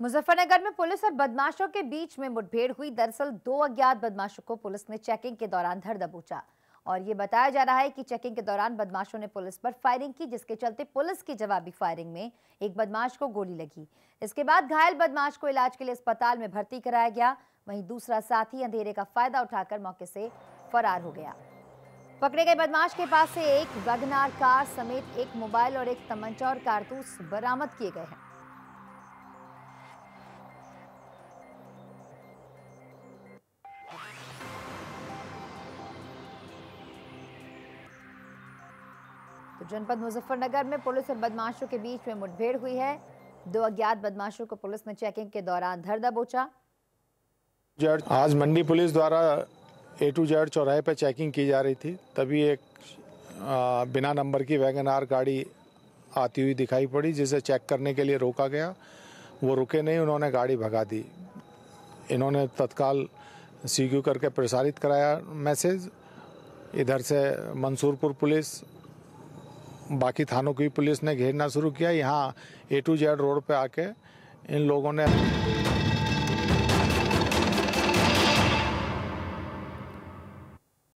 मुजफ्फरनगर में पुलिस और बदमाशों के बीच में मुठभेड़ हुई। दरअसल दो अज्ञात बदमाशों को पुलिस ने चेकिंग के दौरान धर दबोचा और ये बताया जा रहा है कि चेकिंग के दौरान बदमाशों ने पुलिस पर फायरिंग की, जिसके चलते पुलिस की जवाबी फायरिंग में एक बदमाश को गोली लगी। इसके बाद घायल बदमाश को इलाज के लिए अस्पताल में भर्ती कराया गया। वहीं दूसरा साथी अंधेरे का फायदा उठाकर मौके से फरार हो गया। पकड़े गए बदमाश के पास से एक वैगनार कार समेत एक मोबाइल और एक तमंचा और कारतूस बरामद किए गए हैं। तो जनपद मुजफ्फरनगर में पुलिस और बदमाशों के बीच में मुठभेड़ हुई है। दो अज्ञात बदमाशों को पुलिस ने चेकिंग के दौरान धर दबोचा। आज मंडी पुलिस द्वारा A to Z चौराहे पर चेकिंग की जा रही थी, तभी एक बिना नंबर की वैगनार गाड़ी आती हुई दिखाई पड़ी, जिसे चेक करने के लिए रोका गया। वो रुके नहीं, उन्होंने गाड़ी भगा दी। इन्होंने तत्काल CQ करके प्रसारित कराया मैसेज। इधर से मंसूरपुर पुलिस, बाकी थानों की पुलिस ने घेरना शुरू किया। यहाँ A to Z रोड पे आके इन लोगों ने